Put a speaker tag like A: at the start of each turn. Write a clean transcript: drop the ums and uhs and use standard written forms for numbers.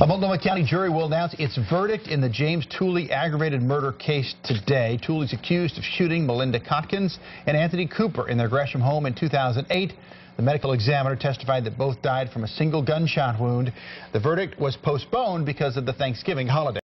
A: A Multnomah County jury will announce its verdict in the James Tooley aggravated murder case today. Tooley's accused of shooting Melinda Kotkins and Anthony Cooper in their Gresham home in 2008. The medical examiner testified that both died from a single gunshot wound. The verdict was postponed because of the Thanksgiving holiday.